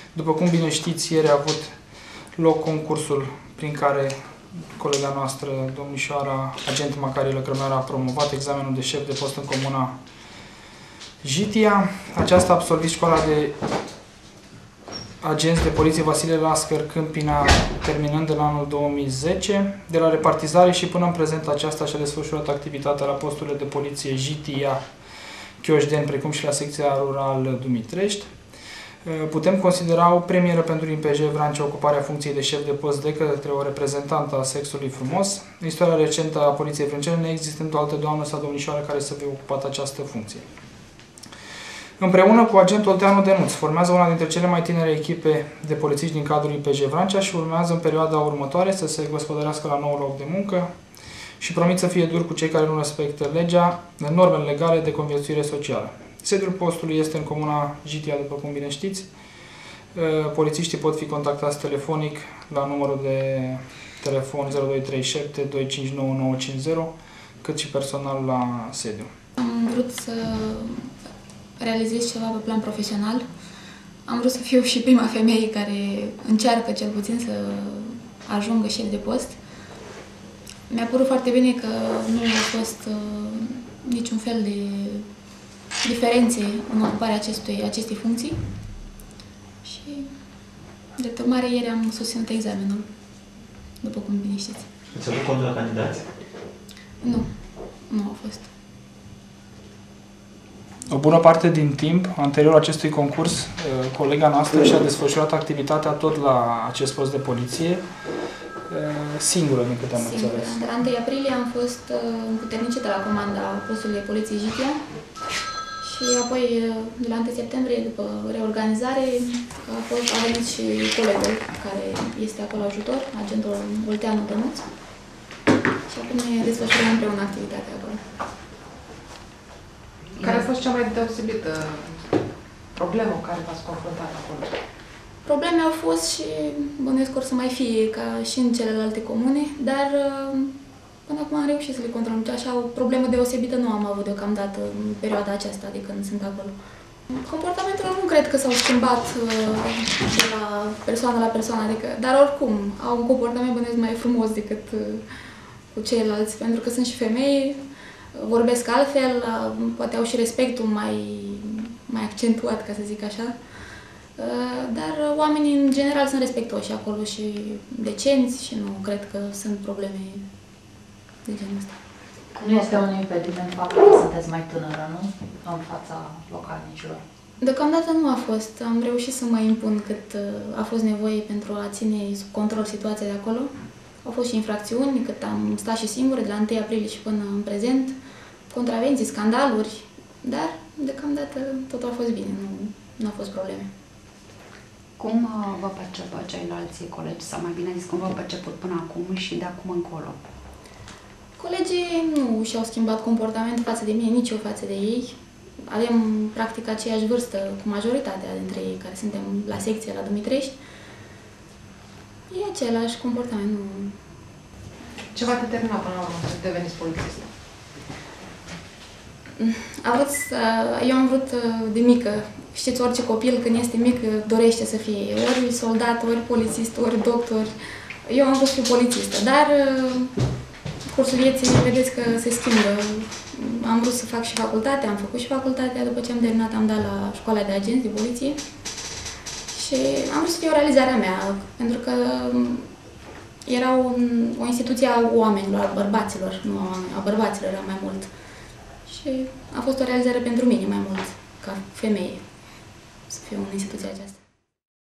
După cum bine știți, ieri a avut loc concursul prin care colega noastră, domnișoara agent Macari Lăcrămeara, a promovat examenul de șef de post în comuna Jitia. Aceasta a absolvit școala de agenți de poliție Vasile Lascăr Câmpina, terminând de la anul 2010. De la repartizare și până în prezent aceasta și-a desfășurat activitatea la posturile de poliție Jitia, Chioșdeni, precum și la secția rural Dumitrești. Putem considera o premieră pentru IMPJ Vrancea ocuparea funcției de șef de post de către o reprezentantă a sexului frumos. În istoria recentă a Poliției Vrâncene, neexistând o altă doamnă sau domnișoară care să fie ocupat această funcție. Împreună cu agentul Olteanu Denuț, formează una dintre cele mai tinere echipe de polițiști din cadrul IMPJ Vrancea și urmează în perioada următoare să se gospodărească la noul loc de muncă și promit să fie dur cu cei care nu respectă legea, normele legale de conviețuire socială. Sediul postului este în comuna Jitia, după cum bine știți. Polițiștii pot fi contactați telefonic la numărul de telefon 0237 259 950, cât și personal la sediu. Am vrut să realizez ceva pe plan profesional. Am vrut să fiu și prima femeie care încearcă cel puțin să ajungă șef de post. Mi-a părut foarte bine că nu a fost niciun fel de diferențe în ocuparea acestei funcții și, de urmare, ieri am susținut examenul, după cum bine știți. Ați avut cont la candidați? Nu a fost. O bună parte din timp, anterior acestui concurs, colega noastră și-a desfășurat activitatea tot la acest post de poliție, singură, din câte am înțeles. De la 1 aprilie am fost împuternicită la comanda postului de poliție Jitia și apoi, de la 1 septembrie, după reorganizare, a venit și colegul care este acolo ajutor, agentul Olteanu Denuț, și acum ne desfășurăm împreună activitatea acolo. Care a fost cea mai deosebită problemă cu care v-ați confruntat acolo? Probleme au fost și bănuiesc că or să mai fie ca și în celelalte comune, dar până acum am reușit să le controlăm. Așa, o problemă deosebită nu am avut deocamdată în perioada aceasta de când sunt acolo. Comportamentele nu cred că s-au schimbat de la persoană la persoană, adică, dar oricum au un comportament bănuiesc mai frumos decât cu ceilalți, pentru că sunt și femei, vorbesc altfel, poate au și respectul mai accentuat, ca să zic așa. Dar oamenii în general sunt respectoși acolo și decenți și nu cred că sunt probleme de genul ăsta. Nu este un impediment faptul că sunteți mai tânără, nu? În fața localnicilor. Deocamdată nu a fost. Am reușit să mă impun cât a fost nevoie pentru a ține sub control situația de acolo. Au fost și infracțiuni, cât am stat și singură, de la 1 aprilie și până în prezent, contravenții, scandaluri, dar deocamdată totul a fost bine, nu au fost probleme. Cum vă percep ceilalți colegi, sau mai bine zis, cum vă perceput până acum și de acum încolo? Colegii nu și-au schimbat comportamentul față de mine, nici eu față de ei. Avem practic aceeași vârstă cu majoritatea dintre ei care suntem la secție la Dumitrești. E același comportament, nu... Ce v-a determinat până la urmă să deveniți polițist? Eu am vrut de mică. Știți, orice copil când este mic dorește să fie ori soldat, ori polițist, ori doctor. Eu am vrut să fiu polițistă, dar cursul vieții vedeți că se schimbă. Am vrut să fac și facultatea, am făcut și facultatea, după ce am terminat am dat la școala de agenți de poliție și am vrut să fie o realizare a mea, pentru că era o instituție a oamenilor, a bărbaților, nu a bărbaților era mai mult. Și a fost o realizare pentru mine mai mult, ca femeie, să fiu în instituția aceasta.